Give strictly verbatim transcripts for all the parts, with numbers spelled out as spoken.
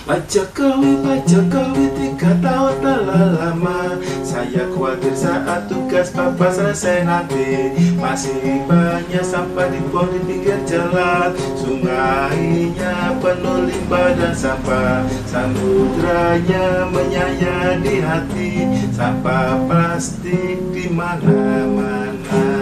Pak Jokowi, Pak Jokowi, tiga tahun telah lama. Saya khawatir saat tugas Bapak selesai nanti. Masih banyak sampah dibuang di pinggir jalan. Sungainya penuh limbah dan sampah. Samudranya menyayat di hati. Sampah plastik di mana-mana.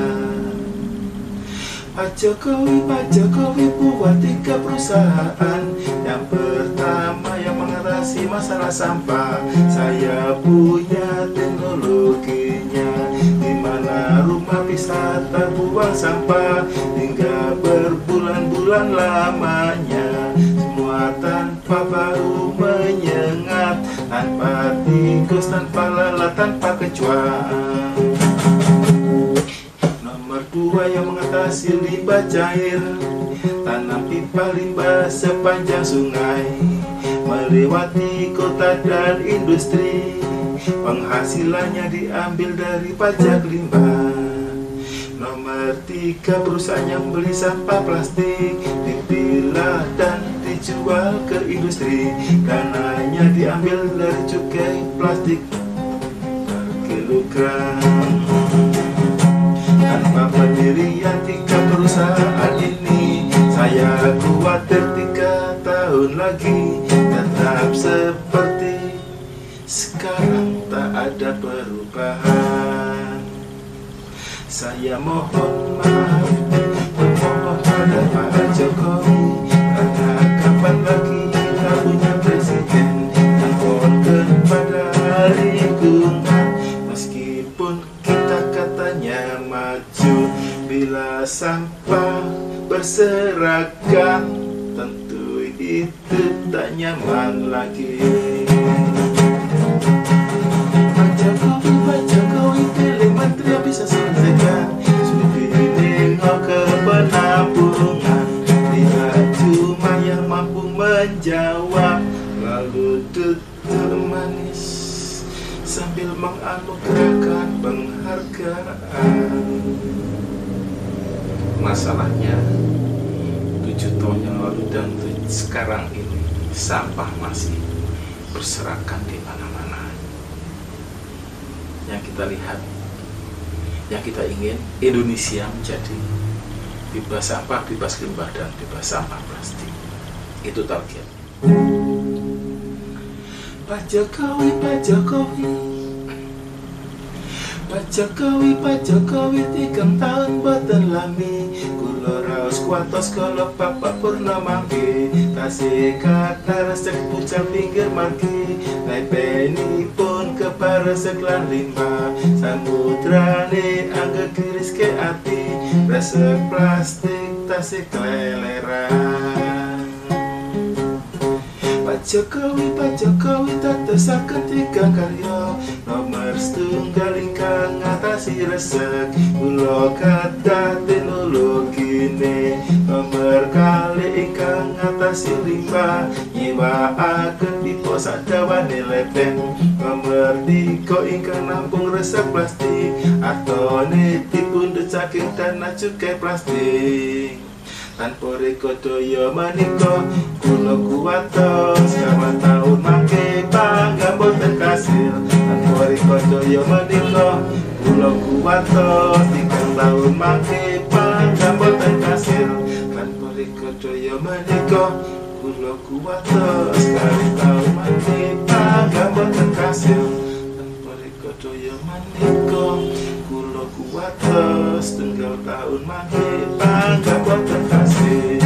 Pak Jokowi, Pak Jokowi, buat tiga perusahaan. Yang pertama yang mengatasi masalah sampah. Saya punya teknologinya, di mana rumah wisata buang sampah hingga berbulan-bulan lamanya. Semua tanpa bau menyengat, tanpa tikus, tanpa lalat, tanpa kecoa. Dua yang mengatasi limbah cair, tanam pipa limbah sepanjang sungai, melewati kota dan industri. Penghasilannya diambil dari pajak limbah. Nomor tiga, perusahaan yang beli sampah plastik, dipilah dan dijual ke industri. Dananya diambil dari cukai plastik per kilogram. Tanpa pendirian tiga perusahaan ini, saya khawatir tiga tahun lagi tetap seperti sekarang, tak ada perubahan. Saya mohon maaf, memohon pada Pak Jokowi, karena kapan lagi kita punya presiden yang concern pada lingkungan. Meskipun kita katanya maju, bila sampah berserakan, tentu itu tak nyaman lagi. Pak Jokowi, Pak Jokowi, pilih menteri yang bisa selesaikan. Sudi nengok ke penampungan, tidak cuma yang mampu menjawab, lalu tutur manis sambil menganugerahkan penghargaan. Masalahnya tujuh tahun yang lalu dan sekarang ini sampah masih berserakan di mana-mana. Yang kita lihat, yang kita ingin, Indonesia menjadi bebas sampah, bebas limbah, dan bebas sampah plastik. Itu target. Pak Jokowi, Pak Jokowi, Pak Jokowi, Pak Jokowi, tiga tahun boten lami. Kulo raos kuatos kalau Bapak purna mangke. Tasik kata resek pucat pinggir marki. Naipeni pun keparesek lan limbah. Samudrane angge kiris ke ati. Resek plastik tasik keleleran. Pak Jokowi, Pak Jokowi, tetesaken tiga karya. Nomor setunggal ingkang ngatasi resek, kula kathah teknologi ne. Nomor kali ingkang ngatasi limbah, nyiwakaken pipa sadawane lepen. Nomor tiga ingkang nampung resek plastik, atone dipundhut saking tanah cukai plastik. Tanpa rekodaya manika kula kuwatos kawan tahun mangke bangga boten kasil. Tanpa rekodaya manika kula kuwatos tiga tahun mangke bangga boten kasil. Tanpa rekodaya manika kula kuwatos kali tahun mangke bangga boten kasil. Tanpa rekodaya manika kula kuwatos tunggal tahun mangke bangga boten kasih.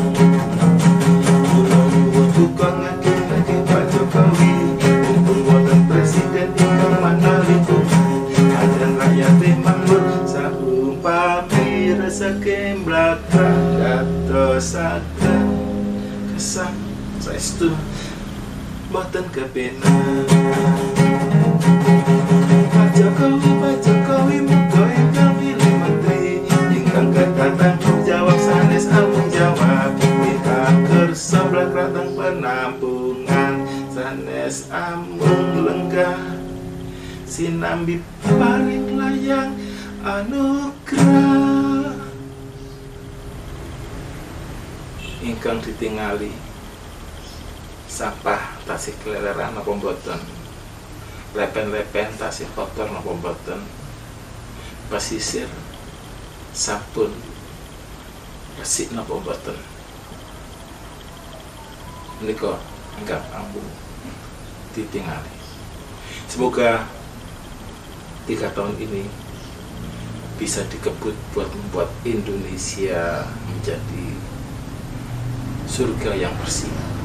Kula nuwun tukang ngake-ngake Pak Jokowi, mumpung boten presiden ingkang manalipun. Adan rakyat makmur saumpami reseke mblakrak gatosaken kesah saestu boten kepenak. Pak Jokowi, Pak Jokowi, muga ingkang pilih menteri ingkang kedah tanggung jawab sanes amung jawab. Kita kersa blakratang penampungan sanes amung lenggah. Sinambi paring layang anugerah. Ingkang ditingali sampah tasih keleleran napa mboten, lepen-lepen tasih kotor napa mboten, pesisir sabun resik napa mboten. Menika anggap ampun ditingali. Semoga tiga tahun ini bisa dikebut buat membuat Indonesia menjadi surga yang bersih.